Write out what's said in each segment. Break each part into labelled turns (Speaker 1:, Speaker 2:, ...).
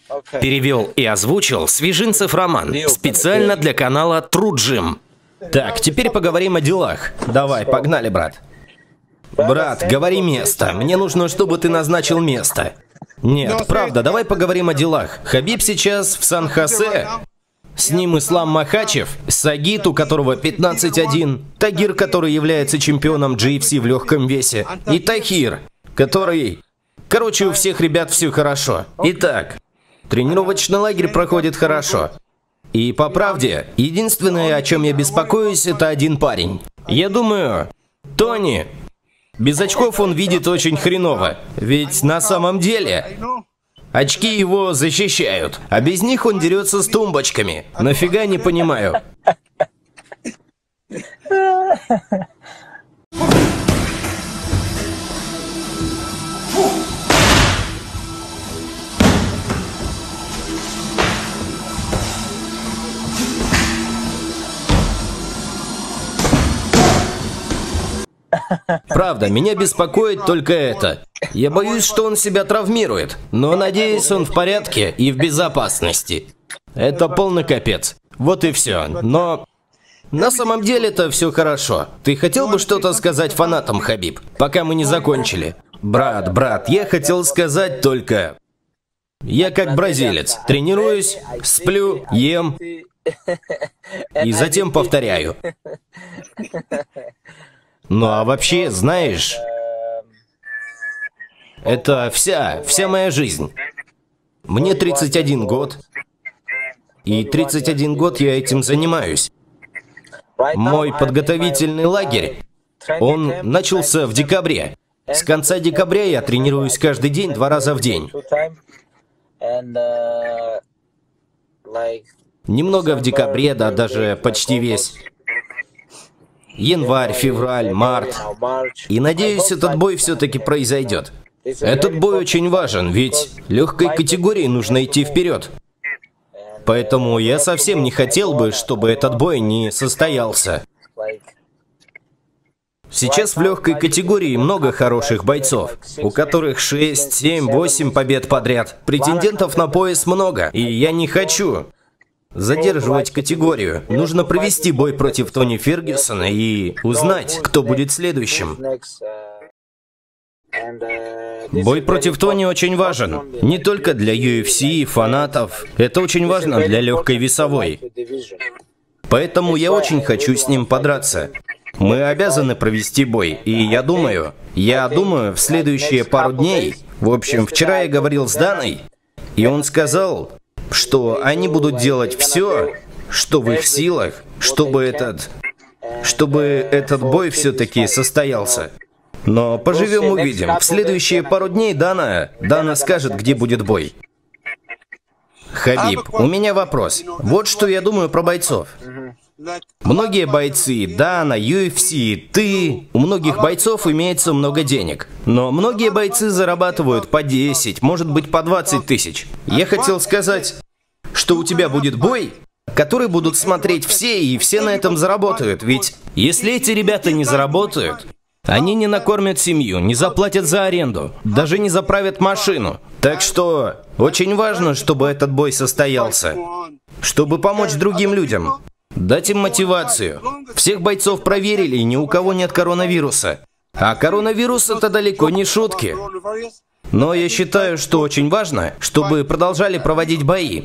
Speaker 1: Перевел и озвучил Свежинцев Роман, специально для канала True Gym. Так, теперь поговорим о делах. Давай, погнали, брат. Брат, говори место. Мне нужно, чтобы ты назначил место. Нет, правда, давай поговорим о делах. Хабиб сейчас в Сан-Хосе. С ним Ислам Махачев, Сагит, у которого 15-1, Тагир, который является чемпионом GFC в легком весе, и Тахир, который... Короче, у всех ребят все хорошо. Итак, тренировочный лагерь проходит хорошо. И по правде, единственное, о чем я беспокоюсь, это один парень. Я думаю, Тони. Без очков он видит очень хреново. Ведь на самом деле... Очки его защищают, а без них он дерется с тумбочками. Нафига, не понимаю. Правда, меня беспокоит только это. Я боюсь, что он себя травмирует, но надеюсь, он в порядке и в безопасности. Это полный капец. Вот и все. Но на самом деле это все хорошо. Ты хотел бы что-то сказать фанатам, Хабиб, пока мы не закончили? Брат, я хотел сказать только... Я как бразилец. Тренируюсь, сплю, ем и затем повторяю. Ну а вообще, знаешь, это вся моя жизнь. Мне 31 год, и 31 год я этим занимаюсь. Мой подготовительный лагерь, он начался в декабре. С конца декабря я тренируюсь каждый день, 2 раза в день. Немного в декабре, да даже почти весь. Январь, февраль, март. И надеюсь, этот бой все-таки произойдет. Этот бой очень важен, ведь легкой категории нужно идти вперед. Поэтому я совсем не хотел бы, чтобы этот бой не состоялся. Сейчас в легкой категории много хороших бойцов, у которых 6, 7, 8 побед подряд. Претендентов на пояс много, и я не хочу задерживать категорию. Нужно провести бой против Тони Фергюсона и узнать, кто будет следующим. Бой против Тони очень важен. Не только для UFC, фанатов. Это очень важно для легкой весовой. Поэтому я очень хочу с ним подраться. Мы обязаны провести бой. И я думаю, в следующие пару дней... В общем, вчера я говорил с Даной, и он сказал... что они будут делать все, что в их силах, чтобы этот бой все-таки состоялся. Но поживем увидим. В следующие пару дней Дана скажет, где будет бой. Хабиб, у меня вопрос. Вот что я думаю про бойцов. Многие бойцы, Дана, UFC, ты... У многих бойцов имеется много денег. Но многие бойцы зарабатывают по 10, может быть по 20 тысяч. Я хотел сказать, что у тебя будет бой, который будут смотреть все, и все на этом заработают. Ведь если эти ребята не заработают, они не накормят семью, не заплатят за аренду, даже не заправят машину. Так что очень важно, чтобы этот бой состоялся. Чтобы помочь другим людям. Дать им мотивацию. Всех бойцов проверили, и ни у кого нет коронавируса. А коронавирус это далеко не шутки. Но я считаю, что очень важно, чтобы продолжали проводить бои.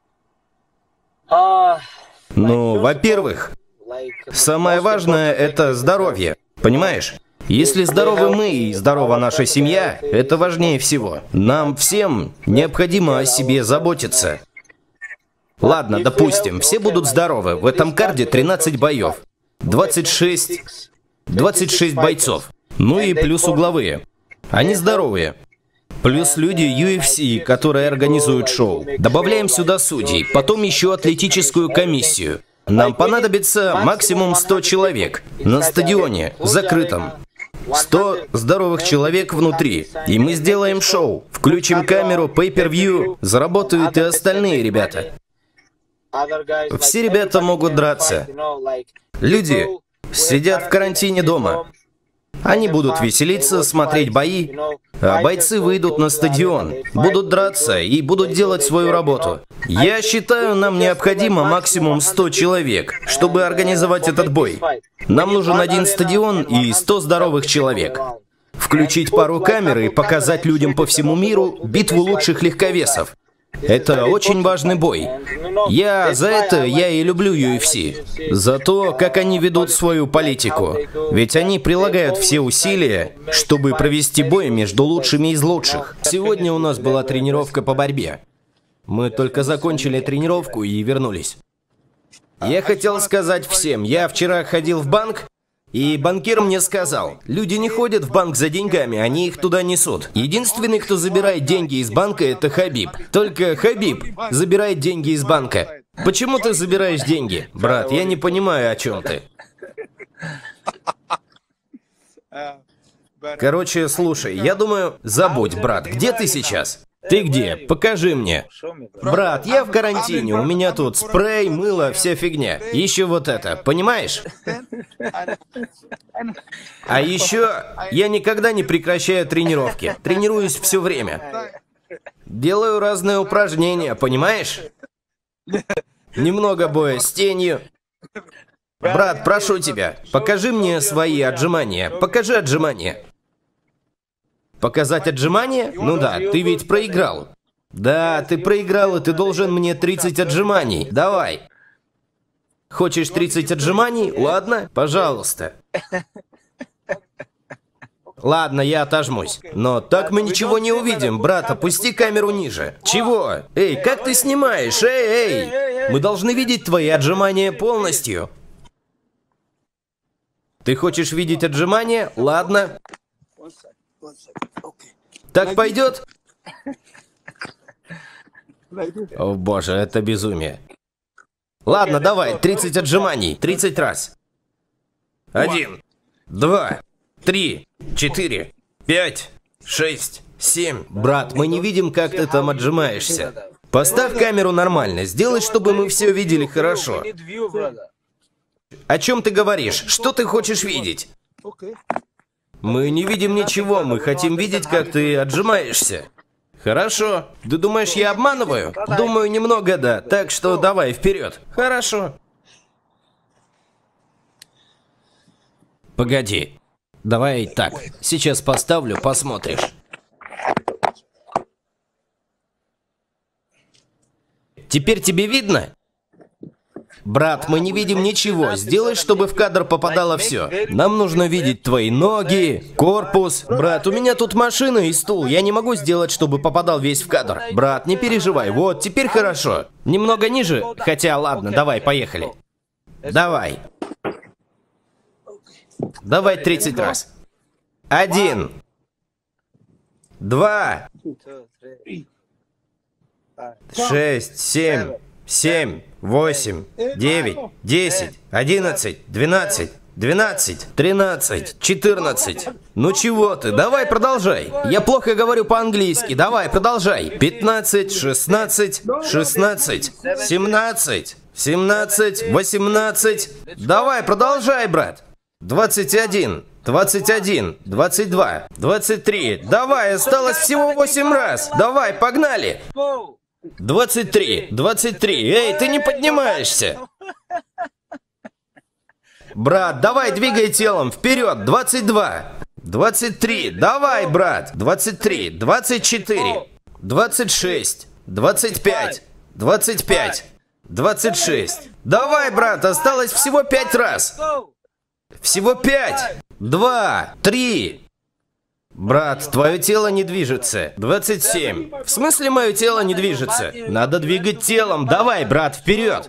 Speaker 1: Ну, во-первых, самое важное это здоровье. Понимаешь? Если здоровы мы и здорова наша семья, это важнее всего. Нам всем необходимо о себе заботиться. Ладно, допустим, все будут здоровы. В этом карде 13 боев. 26 бойцов. Ну и плюс угловые. Они здоровые. Плюс люди UFC, которые организуют шоу. Добавляем сюда судей, потом еще атлетическую комиссию. Нам понадобится максимум 100 человек. На стадионе, закрытом. 100 здоровых человек внутри. И мы сделаем шоу. Включим камеру, pay-per-view. Заработают и остальные ребята. Все ребята могут драться. Люди сидят в карантине дома. Они будут веселиться, смотреть бои, а бойцы выйдут на стадион, будут драться и будут делать свою работу. Я считаю, нам необходимо максимум 100 человек, чтобы организовать этот бой. Нам нужен один стадион и 100 здоровых человек. Включить пару камер и показать людям по всему миру битву лучших легковесов. Это очень важный бой. За это я и люблю UFC. За то, как они ведут свою политику. Ведь они прилагают все усилия, чтобы провести бой между лучшими из лучших. Сегодня у нас была тренировка по борьбе. Мы только закончили тренировку и вернулись. Я хотел сказать всем, я вчера ходил в банк, и банкир мне сказал, люди не ходят в банк за деньгами, они их туда несут. Единственный, кто забирает деньги из банка, это Хабиб. Только Хабиб забирает деньги из банка. Почему ты забираешь деньги? Брат, я не понимаю, о чем ты. Короче, слушай, я думаю, забудь, брат, где ты сейчас? Ты где? Покажи мне. Брат, я в карантине, у меня тут спрей, мыло, вся фигня. Еще вот это, понимаешь? А еще я никогда не прекращаю тренировки. Тренируюсь все время. Делаю разные упражнения, понимаешь? Немного боя с тенью. Брат, прошу тебя, покажи мне свои отжимания. Покажи отжимания. Показать отжимания? Ну да, ты ведь проиграл. Да, ты проиграл, и ты должен мне 30 отжиманий. Давай. Хочешь 30 отжиманий? Ладно, пожалуйста. Ладно, я отожмусь. Но так мы ничего не увидим. Брат, опусти камеру ниже. Чего? Эй, как ты снимаешь? Эй! Мы должны видеть твои отжимания полностью. Ты хочешь видеть отжимания? Ладно. Так пойдет? О боже, это безумие. Ладно, давай, 30 отжиманий, 30 раз. 1, 2, 3, 4, 5, 6, 7. Брат, мы не видим, как ты там отжимаешься. Поставь камеру нормально, сделай, чтобы мы все видели хорошо. О чем ты говоришь? Что ты хочешь видеть? Мы не видим ничего, мы хотим видеть, как ты отжимаешься. Хорошо. Ты думаешь, я обманываю? Думаю, немного да. Так что давай, вперед. Хорошо. Погоди. Давай так. Сейчас поставлю, посмотришь. Теперь тебе видно? Брат, мы не видим ничего. Сделай, чтобы в кадр попадало все. Нам нужно видеть твои ноги, корпус. Брат, у меня тут машина и стул. Я не могу сделать, чтобы попадал весь в кадр. Брат, не переживай. Вот, теперь хорошо. Немного ниже? Хотя, ладно, давай, поехали. Давай. Давай 30 раз. 1, 2, 6, 7, 8, 9, 10, 11, 12, 12, 13, 14. Ну чего ты? Давай продолжай. Я плохо говорю по-английски. Давай, продолжай. 15, 16, 16, 17, 17, 18. Давай, продолжай, брат. 21, 21, 22, 23. Давай, осталось всего 8 раз. Давай, погнали. 23, 23. Эй, ты не поднимаешься. Брат, давай, двигай телом. Вперед. 22, 23. Давай, брат. 23, 24, 26, 25, 25, 26. Давай, брат, осталось всего 5 раз. Всего 5. 2, 3. Брат, твое тело не движется. 27. В смысле мое тело не движется? Надо двигать телом. Давай, брат, вперед.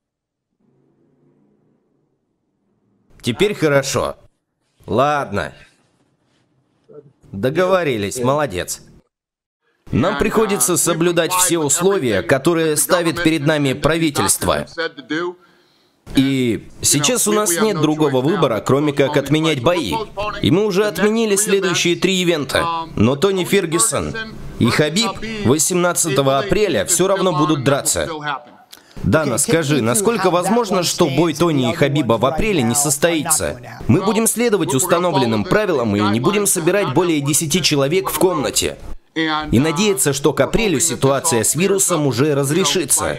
Speaker 1: Теперь хорошо. Ладно. Договорились, молодец. Нам приходится соблюдать все условия, которые ставит перед нами правительство. И сейчас у нас нет другого выбора, кроме как отменять бои. И мы уже отменили следующие 3 ивента. Но Тони Фергюсон и Хабиб 18 апреля все равно будут драться. Дана, скажи, насколько возможно, что бой Тони и Хабиба в апреле не состоится? Мы будем следовать установленным правилам и не будем собирать более 10 человек в комнате. И надеяться, что к апрелю ситуация с вирусом уже разрешится.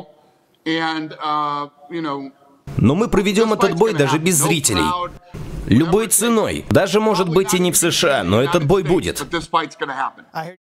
Speaker 1: Но мы проведем этот бой даже без зрителей. Любой ценой. Даже, может быть, и не в США, но этот бой будет.